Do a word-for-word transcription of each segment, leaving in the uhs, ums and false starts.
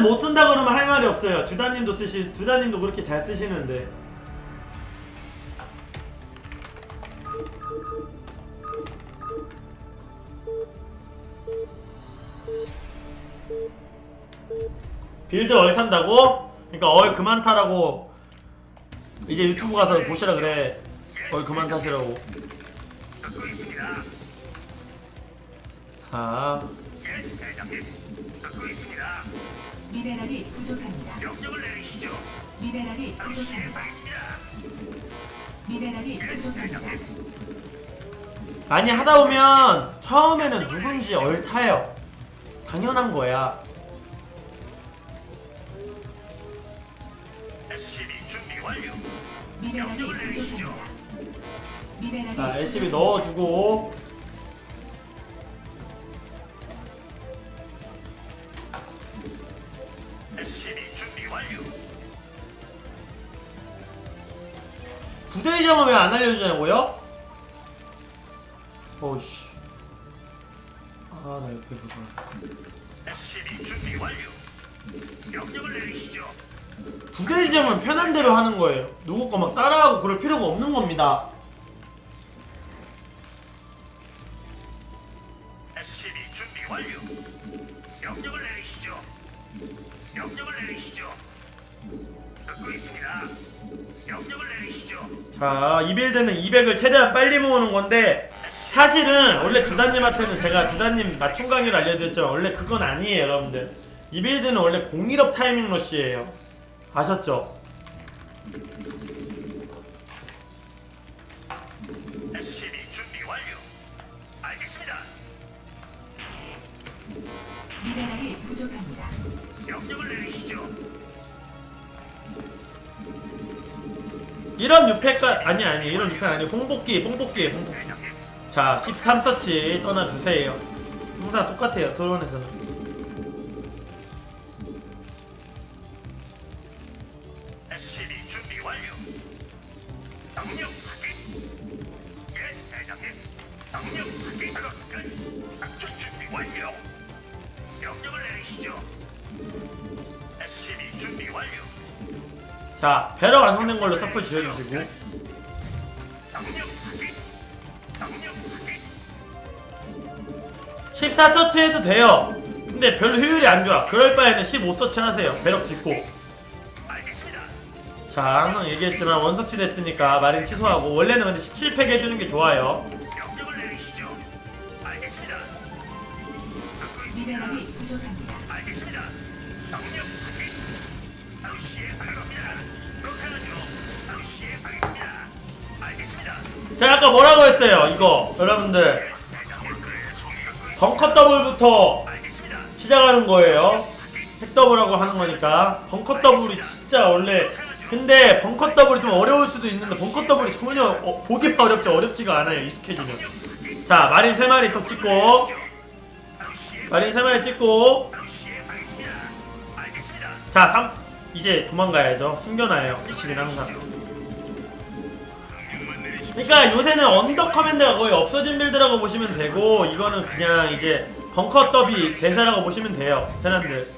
못 쓴다 그러면 할 말이 없어요. 두다님도 쓰시, 두다님도 그렇게 잘 쓰시는데. 빌드 얼 탄다고? 그러니까 얼 그만 타라고 이제 유튜브 가서 보시라 그래. 얼 그만 타시라고. 자, 미네랄이 부족합니다. 미네랄이 부족합니다. 미네랄이 부족합니다. 많이 하다보면 처음에는 누군지 얼 타요. 당연한 거야. 미네랄이 부족합니다. 미네랄이 자, 엘씨비 넣어주고. 부대의 점은 왜 안 알려주냐고요? 어우씨. 아, 나 옆에 보자. 부대 지점은 편한 대로 하는 거예요. 누구 거 막 따라하고 그럴 필요가 없는 겁니다. 자, 이 빌드는 이백을 최대한 빨리 모으는 건데, 사실은 원래 두다님한테는 제가 두다님 맞춤 강의를 알려드렸죠. 원래 그건 아니에요, 여러분들. 이 빌드는 원래 공일업 타이밍 러쉬예요. 아셨죠? 미네랄이 부족합니다. 이런 육 팩까 아니 아니 이런 육 팩 아니 홍복기 홍복기 홍복기. 자, 십삼 서치 떠나주세요. 항상 똑같아요, 드론에서는. 자, 배럭 완성된 걸로 서플 지어주시고. 십사 서치 해도 돼요. 근데 별로 효율이 안 좋아. 그럴 바에는 십오 서치 하세요. 배럭 짓고. 자, 항상 얘기했지만 원서치 됐으니까 마린 취소하고. 원래는 근데 십칠 팩 해주는 게 좋아요. 미네랄이 부족합니다. 제가 아까 뭐라고 했어요? 이거 여러분들 벙커 더블부터 시작하는 거예요. 핵 더블하고 하는 거니까. 벙커 더블이 진짜 원래, 근데 벙커 더블이 좀 어려울 수도 있는데 벙커 더블이 전혀 어, 보기가 어렵죠. 어렵지가 않아요, 익숙해지면. 자, 마린 세 마리 더 찍고, 마린 세 마리 찍고. 자, 삼 이제 도망가야죠. 숨겨놔요, 이십은 항상. 그러니까 요새는 언더 커맨드가 거의 없어진 빌드라고 보시면 되고, 이거는 그냥 이제 벙커 더비 대사라고 보시면 돼요, 편한들.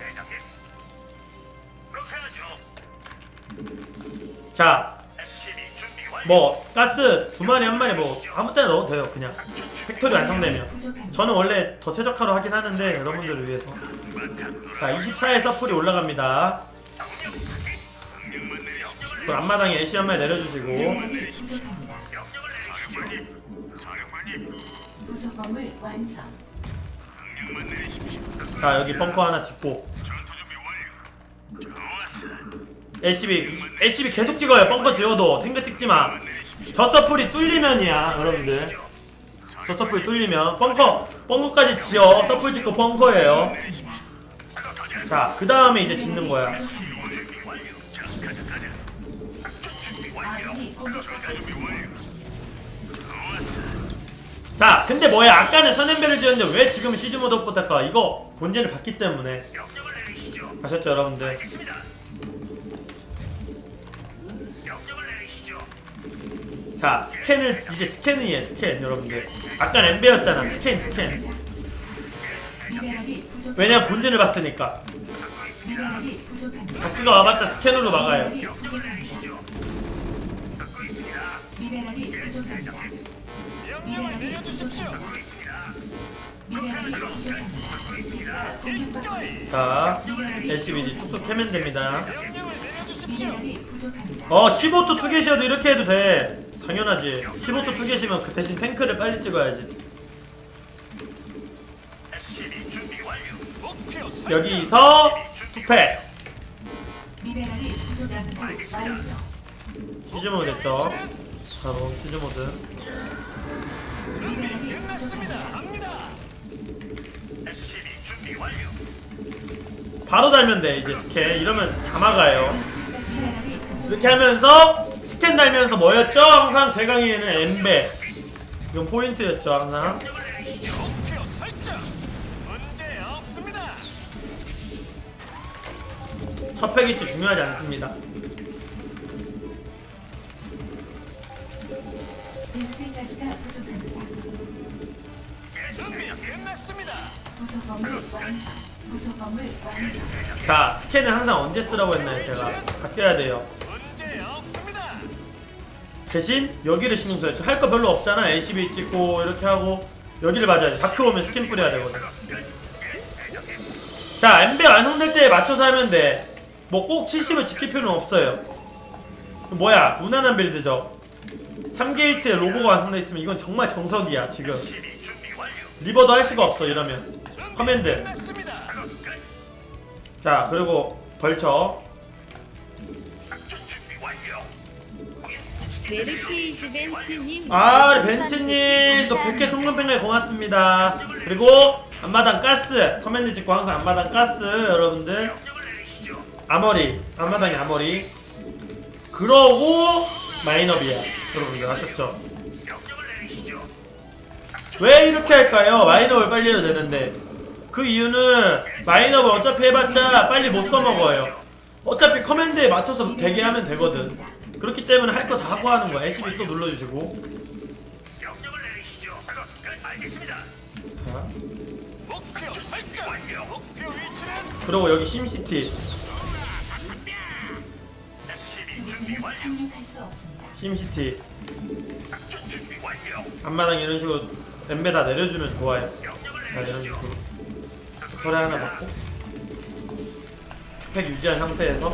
자, 뭐 가스 두 마리 한 마리 뭐 아무 때나 넣어도 돼요, 그냥 팩토리 완성되면. 저는 원래 더 최적화로 하긴 하는데 여러분들을 위해서. 자, 이십사에 서플이 올라갑니다. 또 앞마당에 애쉬 한 마리 내려주시고. 부속범을 완성. 자, 여기 벙커 하나 짓고. 엘씨비 엘씨비 계속 찍어요. 벙커 지어도 탱크 찍지마. 저 서플이 뚫리면이야, 여러분들. 저 서플이 뚫리면 벙커 벙커까지 지어. 서플 찍고 벙커예요. 자, 그 다음에 이제 짓는 거야. 자, 근데 뭐야, 아까는 선앤배를 지었는데 왜 지금 시즈모드 업부터 이거 본진을 봤기 때문에. 아셨죠, 여러분들? 자, 스캔을 이제 스캔이에요, 스캔. 여러분들 아까 엠베였잖아. 스캔 스캔. 왜냐면 본진을 봤으니까. 미네랄이 부족합니다. 다크가 와봤자 스캔으로 막아요. 미네랄이 부족합니다. 미네랄이 부족합니다. 미네랄이 부족합니다. 미네랄이 부족합니다. 기지가 공격받고 있습니다. 자, 엘씨비디 툭툭 캐면 됩니다. 미네랄이 부족합니다. 어, 십오 도 투게시어도 이렇게 해도 돼. 당연하지. 십오 도 투게시면 그 대신 탱크를 빨리 찍어야지. 여기서 투팩. 미네랄이 부족합니다. 완료. 시즈모드 됐죠. 바로 시즈모드. 미네랄이 부족합니다. 바로 달면 돼 이제 스캔. 이러면 다 막아요. 미네랄이 부족. 이렇게 하면서 스캔 달면서 뭐였죠? 항상 제 강의에는 엠베. 이건 포인트였죠 항상. 첫 패기치 중요하지 않습니다. 베스핀 가스가 부족합니다. 부속 건물 완성. 부속 건물 완성. 자, 스캔을 항상 언제 쓰라고 했나요 제가? 바뀌어야 돼요. 대신 여기를 신경 써야죠. 할 거 별로 없잖아. 엘씨비 찍고 이렇게 하고 여기를 맞아야 돼. 다크 오면 스캔 뿌려야 되거든. 자, 엠베 완성될 때에 맞춰서 하면 돼. 뭐 꼭 칠십을 지킬 필요는 없어요. 뭐야, 무난한 빌드죠. 삼 게이트에 로고가 완성돼 있으면 이건 정말 정석이야 지금. 리버도 할 수가 없어 이러면. 커맨드. 자, 그리고 벌쳐. 메르케이즈 벤츠님, 아, 벤츠님 또 백 개 통근pen가에 고맙습니다. 그리고 앞마당 가스 커맨드 찍고 항상 앞마당 가스 여러분들. 아머리 앞마당에 아머리. 그러고 마이너비야 여러분들 아셨죠? 왜 이렇게 할까요? 마이너를 빨리 해도 되는데. 그 이유는 마이너를 어차피 해봤자 빨리 못 써먹어요. 어차피 커맨드에 맞춰서 되게 하면 되거든. 그렇기 때문에 할 거 다 하고 하는 거야. 엘씨비 또 눌러주시고. 자. 그리고 여기 심시티. 이곳에는 착륙할 수 없습니다. 심시티. 앞마당 이런 식으로 엠베 다 내려주면 좋아요. 자, 이런 식으로 털에 하나 받고 팩 유지한 상태에서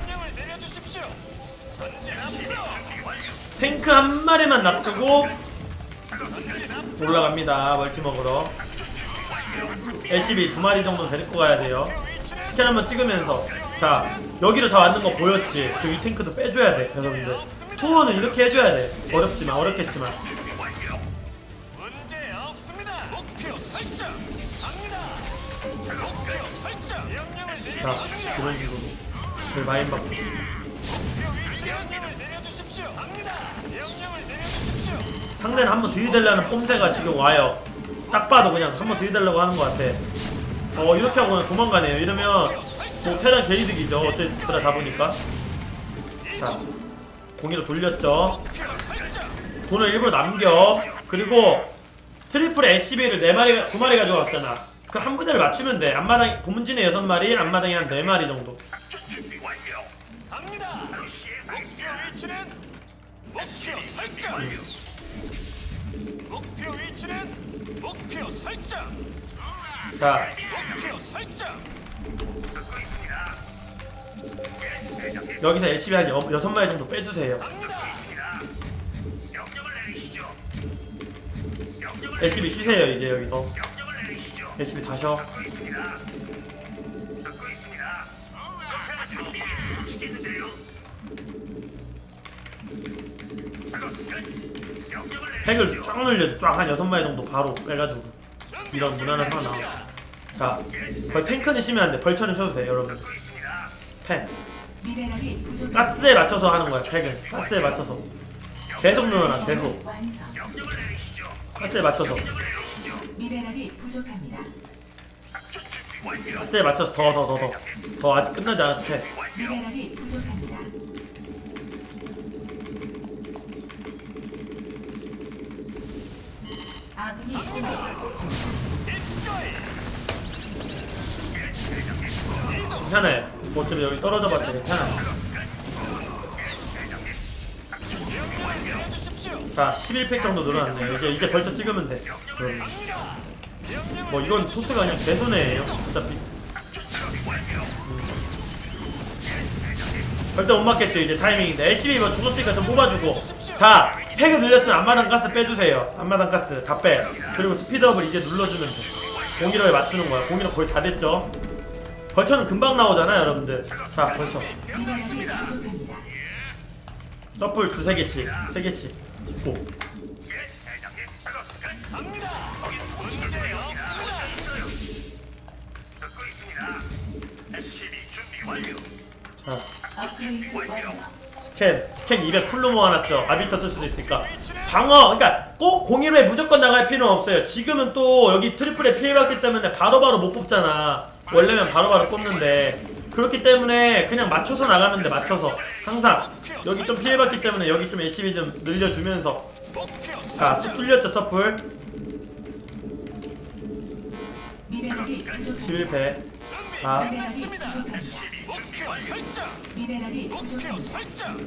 탱크 한 마리만 놔두고 올라갑니다. 멀티 먹으러. 엘씨비 두 마리 정도 데리고 가야 돼요. 스캔 한번 찍으면서. 자, 여기로 다 왔는 거 보였지? 그 이 탱크도 빼줘야 돼 여러분들. 투어는 이렇게 해줘야 돼. 어렵지만 어렵겠지만. 자, 이런 식으로 그 마인 받고. 상대는 한번 들이대려는 뽐새가 지금 와요. 딱 봐도 그냥 한번 들이대려고 하는 것 같아. 어, 이렇게 하고 그냥 도망가네요. 이러면 뭐 테란 개이득이죠. 어쨌든 드라 잡으니까. 자, 공이로 돌렸죠. 돈을 일부러 남겨. 그리고 트리플 엘씨비를 네 마리, 두 마리 가져왔잖아. 그 한 분야를 맞추면 돼. 앞마당, 본진에 여섯 마리, 앞마당에 한 네 마리 정도. 목표 위치는 목표 설정. 자, 목표 설정. 여기서 엘씨비 한 여, 여섯 마리 정도 빼주세요. 엘씨비 쉬세요 이제 여기서. 엘씨비 다셔. 팩을 쫙 늘려줘. 쫙 한 여섯 마리 정도 바로 빼가지고 이런 무난한 하나 나와. 자, 거의 탱크는 쉬면 안 돼. 벌처는 쉬어도 돼 여러분. 팩 미네랄이 부족합니다. 가스에 맞춰서 하는 거야. 팩은 가스에 맞춰서 계속 늘어나. 계속 완성. 가스에 맞춰서. 미네랄이 부족합니다. 가스에 맞춰서 더 더 더 더 더 아직 끝나지 않았어. 팩. 미네랄이 부족합니다. 아군이 공격받고 있습니다. 괜찮아요. 뭐 어차피 여기 떨어져봤자 괜찮아요. 자, 십일 팩 정도 늘어났네요. 이제 이제 벌써 찍으면 돼. 그럼. 뭐 이건 토스가 그냥 개손해예요. 어차피. 음. 절대 못 맞겠죠. 이제 타이밍인데 엘씨비 뭐 죽었으니까 좀 뽑아주고. 자, 팩을 늘렸으면 앞마당 가스 빼주세요. 앞마당 가스 다 빼. 그리고 스피드업을 이제 눌러주면 돼. 공일호에 맞추는 거야. 공일호 거의 다 됐죠. 벌처는 금방 나오잖아요, 여러분들. 자, 벌처. 미네랄이 부족합니다. 서플 두세 개씩, 세 개씩 짓고. 자, 업그레이드 완료. 스캔, 스캔 이백 풀로 모아놨죠. 아비터 뜰 수도 있으니까. 방어, 그러니까 꼭 공일호에 무조건 나갈 필요는 없어요. 지금은 또 여기 트리플에 피해받기 때문에 바로바로 못 뽑잖아. 원래면 바로바로 뽑는데. 그렇기 때문에 그냥 맞춰서 나가면 돼. 맞춰서 항상 여기 좀 피해받기 때문에 여기 좀 엘씨비 좀 늘려주면서. 자, 쭉 뚫렸죠 서플. 미네랄이 부족합니다. 십일 패. 자, 미네랄이 부족합니다. 미네랄이 부족합니다.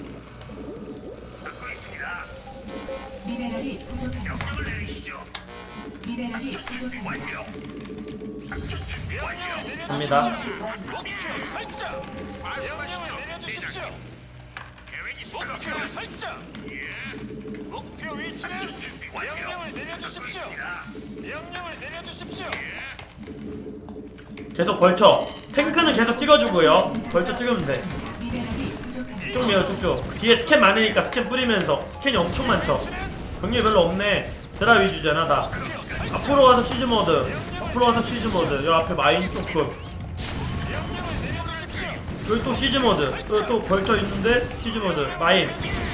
미네랄이 부족합니다. 미네랄이 부족합니다. 갑니다. 목표 위치는 명령을 내려주십시오. 명령을 내려주십시오. 계속 벌쳐. 탱크는 계속 찍어주고요. 벌쳐 찍으면 돼. 미네랄이 부족합니다. 쭉 밀어 쭉쭉. 뒤에 스캔 많으니까 스캔 뿌리면서. 스캔이 엄청 많죠. 병력이 별로 없네. 드라 위주잖아 다. 앞으로 가서 시즈 모드. 앞으로 가서 시즈 모드. 여 앞에 마인 조금. 여기 또 시즈 모드. 여기 또 벌쳐 있는데 시즈 모드. 마인.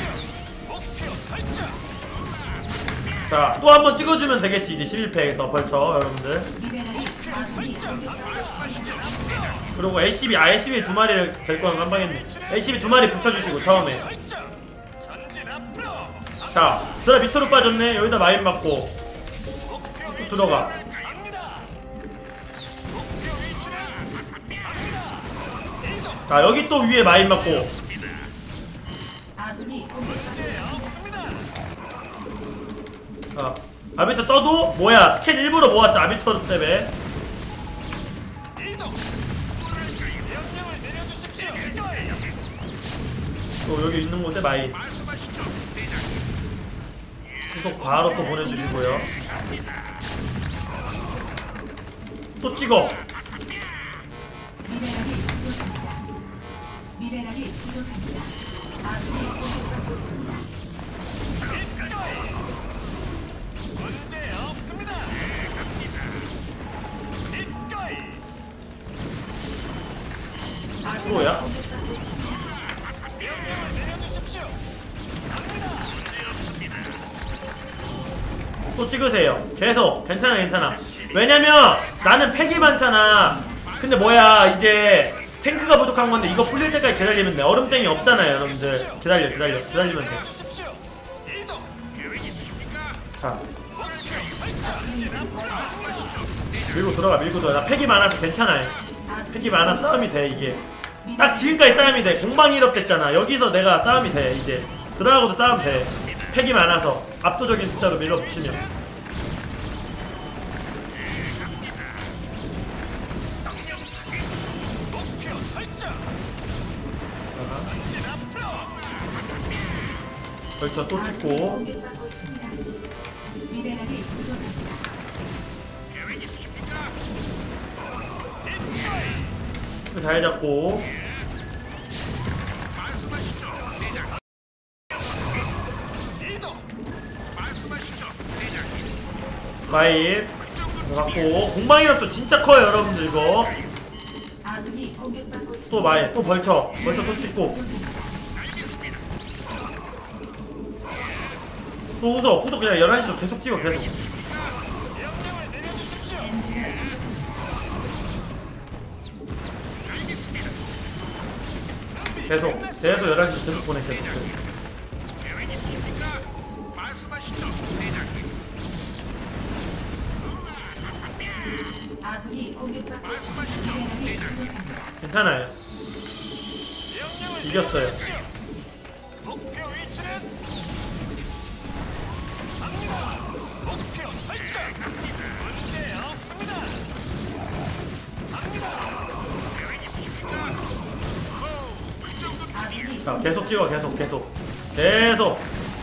자, 또 한 번 찍어주면 되겠지. 이제 십일 팩에서 벌쳐 여러분들. 미네랄이 부족함이 공격받고 있습니다. 그리고 엘씨비, 아 엘씨비 두 마리를 될 거는 깜빡했네. 엘씨비 두 마리 붙여주시고 처음에. 자, 드라 밑으로 빠졌네. 여기다 마인 맞고 쭉 들어가. 자, 여기 또 위에 마인 맞고. 아군이 공격받고 있습니다. 자, 아비터 떠도 뭐야? 스캔 일부러 모았죠. 아비터 때문에. 또 여기 있는 곳에 마인. 계속 바로 또 보내주시고요. 또 찍어. 미네랄이 부족합니다. 미네랄이 부족합니다. 아군이 공격받고 있습니다. 문제 없습니다. 기꺼이 뭐야? 공격받고 있습니다. 명령을 내려주십시오. 또 찍으세요. 계속. 괜찮아 괜찮아. 왜냐면 나는 팩이 많잖아. 근데 뭐야 이제 탱크가 부족한 건데 이거 풀릴 때까지 기다리면 돼. 얼음땡이 없잖아요 여러분들. 기다려 기다려 기다리면 돼. 주십시오. 이동. 자, 밀고 들어가 밀고 들어가. 나 팩이 많아서 괜찮아요. 팩이 많아 싸움이 돼 이게. 딱 지금까지 싸움이 돼. 공방 일 업 됐잖아. 여기서 내가 싸움이 돼 이제. 들어가고도 싸움 돼. 팩이 많아서 압도적인 숫자로 밀어붙이면. 목표 설정. 벌써 또 찍고. 공격받고 있습니다. 미네랄이 부족합니다. 잘 잡고. 마인 갖고. 공방이랑 진짜 커요 여러분들 이거. 아군이 공격받고 있습니다. 또 마인 또 벌쳐. 벌쳐 또 찍고. 또 후속 후속 그냥 열한 시로 계속 찍어 계속. 엔지가 계속 계속 열한 시 계속 보내 계속 계속. 아군이 공격받고 있습니다. 미네랄이 부족합니다. 괜찮아요. 명령을 이겼어요. 내려주십시오. 목표 위치는 갑니다. 목표 설정. 문제 없습니다. 갑니다. 아군이 자, 계속 찍어, 계속, 계속. 계속.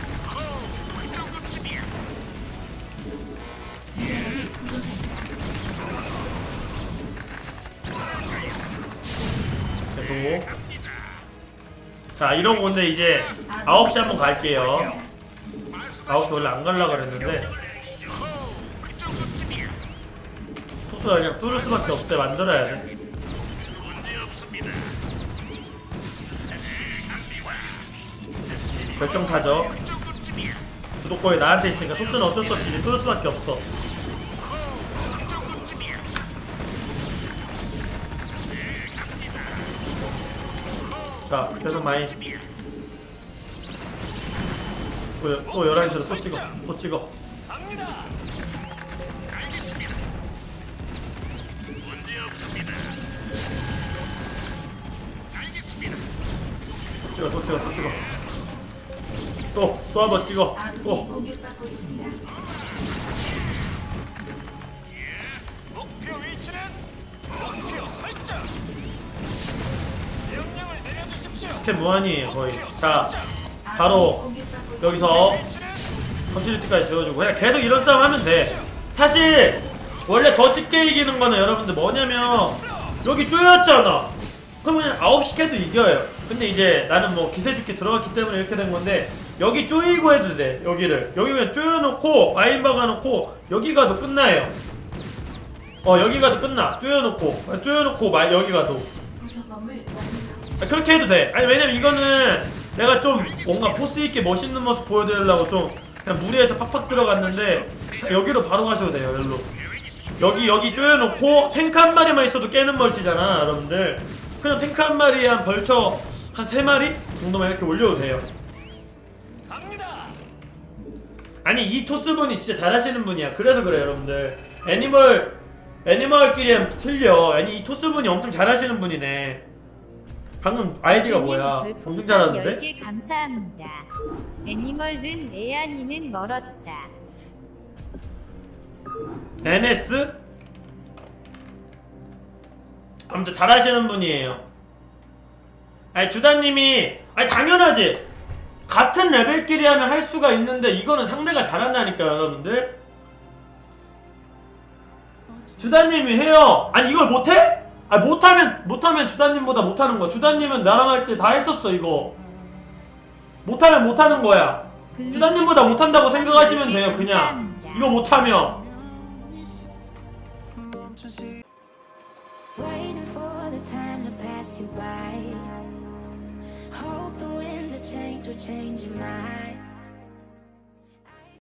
미네랄이 부족합니다. 계속. 자, 이러고 근데 이제 아홉 시 한번 갈게요. 아홉 시 원래 안 가려고 그랬는데 토스가 그냥 뚫을 수밖에 없대. 만들어야 돼. 결정타죠. 주도권이 나한테 있으니까 토스는 어쩔 수 없이 이제 뚫을 수밖에 없어. 자, 계속 많이. 또, 또 열한 시로 또 찍어. 또 찍어. 갑니다. 찍어, 또 찍어, 또 찍어. 또, 또 한 번 찍어. 아군이 또. 공격받고 있습니다. 목표 위치는 목표 설정. 명령을 내려주십시오. 스캔 무한이에요, 거의. 자, 아군이 바로 공격받고 있습니다. 여기서 위치는 컨실리티까지 지어주고 그냥 계속 이런 싸움 하면 돼. 사실 원래 더 쉽게 이기는 거는 여러분들 뭐냐면 여기 쪼였잖아. 그럼 그냥 아홉 시 캐도 이겨요. 근데 이제 나는 뭐 기세 좋게 들어갔기 때문에 이렇게 된 건데 여기 쪼이고 해도 돼. 여기를 여기 그냥 쪼여놓고 마인 박아놓고 여기 가도 끝나요. 어 여기 가도 끝나. 쪼여놓고 그냥 쪼여놓고 마 여기 가도 부속범을 완성. 아, 그렇게 해도 돼. 아니 왜냐면 이거는 내가 좀 뭔가 포스 있게 멋있는 모습 보여드리려고 좀 그냥 무리해서 팍팍 들어갔는데 여기로 바로 가셔도 돼요. 여기로 여기 여기 쪼여놓고 탱크 한 마리만 있어도 깨는 멀티잖아 여러분들. 그냥 탱크 한 마리에 한 벌처 한 세 마리 정도만 이렇게 올려도 돼요. 갑니다. 아니 이 토스분이 진짜 잘하시는 분이야. 그래서 그래 여러분들. 애니멀 애니멀끼리는 틀려. 아니 이 토스분이 엄청 잘하시는 분이네. 방금 아이디가 뭐야? 엄청 잘하는데? 열 개 감사합니다. 애니멀은 애안이는 멀었다. 엔에스? 아무튼 잘하시는 분이에요. 아니 주다님이 아니 당연하지. 같은 레벨끼리 하면 할 수가 있는데 이거는 상대가 잘한다니까 여러분들. 주다님이 해요. 아니 이걸 못해? 아 못하면 못하면 주다님보다 못하는 거야. 주다님은 나랑 할 때 다 했었어 이거. 못하면 못하는 거야. 주다님보다 못한다고 생각하시면 돼요. 그냥 이거 못하면. Waiting for the time to pass you by. Hope the winds of change will change your mind.